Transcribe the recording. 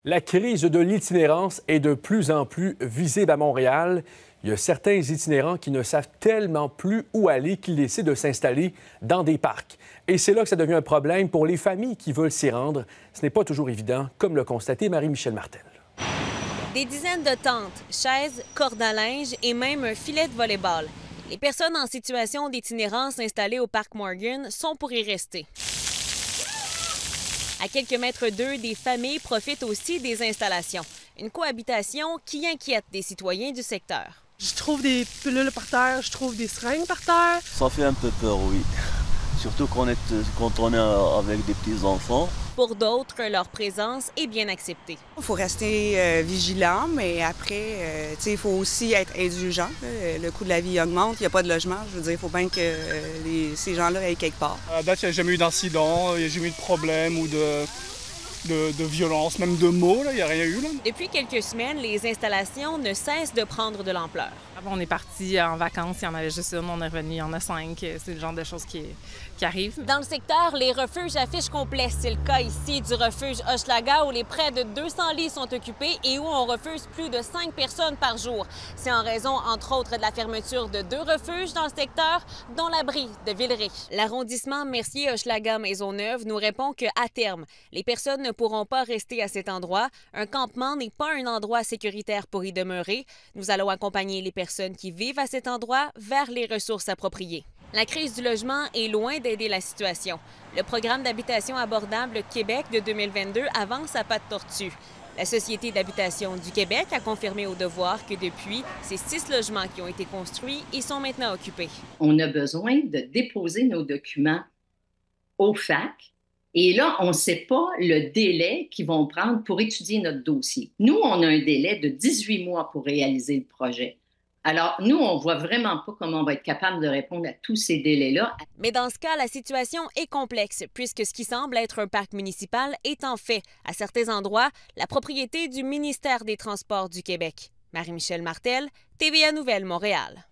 La crise de l'itinérance est de plus en plus visible à Montréal. Il y a certains itinérants qui ne savent tellement plus où aller qu'ils décident de s'installer dans des parcs. Et c'est là que ça devient un problème pour les familles qui veulent s'y rendre. Ce n'est pas toujours évident, comme l'a constaté Marie-Michel Martel. Des dizaines de tentes, chaises, cordes à linge et même un filet de volley-ball. Les personnes en situation d'itinérance installées au parc Morgan sont pour y rester. À quelques mètres d'eux, des familles profitent aussi des installations. Une cohabitation qui inquiète des citoyens du secteur. Je trouve des pilules par terre, je trouve des seringues par terre. Ça fait un peu peur, oui. Surtout quand on est avec des petits-enfants. Pour d'autres, leur présence est bien acceptée. Il faut rester vigilant, mais après, il faut aussi être indulgent. Le coût de la vie augmente, il n'y a pas de logement. Je veux dire, il faut bien que ces gens-là aillent quelque part. À date, il n'y a jamais eu d'incident, il n'y a jamais eu de problème ou de violence, même de mots, il n'y a rien eu. Là. Depuis quelques semaines, les installations ne cessent de prendre de l'ampleur. On est parti en vacances, il y en avait juste une, on est revenu, il y en a 5. C'est le genre de choses qui arrivent. Dans le secteur, les refuges affichent complet. C'est le cas ici du refuge Hochelaga où les près de 200 lits sont occupés et où on refuse plus de 5 personnes par jour. C'est en raison, entre autres, de la fermeture de 2 refuges dans le secteur, dont l'abri de Villeray. L'arrondissement Mercier-Hochelaga-Maisonneuve nous répond qu'à terme, les personnes ne pourront pas rester à cet endroit. Un campement n'est pas un endroit sécuritaire pour y demeurer. Nous allons accompagner les personnes qui vivent à cet endroit vers les ressources appropriées. La crise du logement est loin d'aider la situation. Le programme d'habitation abordable Québec de 2022 avance à pas de tortue. La Société d'habitation du Québec a confirmé au Devoir que depuis, ces 6 logements qui ont été construits y sont maintenant occupés. On a besoin de déposer nos documents au FAC. Et là, on ne sait pas le délai qu'ils vont prendre pour étudier notre dossier. Nous, on a un délai de 18 mois pour réaliser le projet. Alors, nous, on ne voit vraiment pas comment on va être capable de répondre à tous ces délais-là. Mais dans ce cas, la situation est complexe, puisque ce qui semble être un parc municipal est en fait, à certains endroits, la propriété du ministère des Transports du Québec. Marie-Michel Martel, TVA Nouvelles, Montréal.